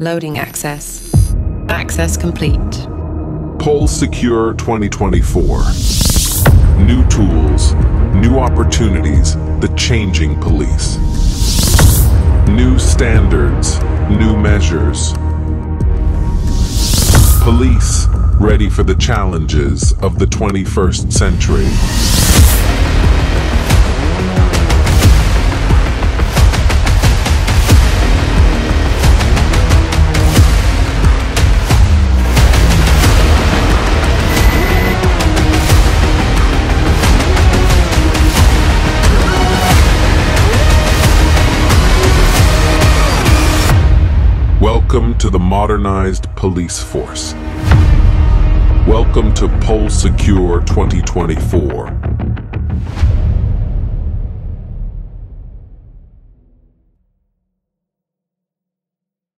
Loading access. Access complete. POLSECURE 2024. New tools, new opportunities, the changing police. New standards, new measures. Police ready for the challenges of the 21st century. Welcome to the modernized police force. Welcome to POLSECURE 2024.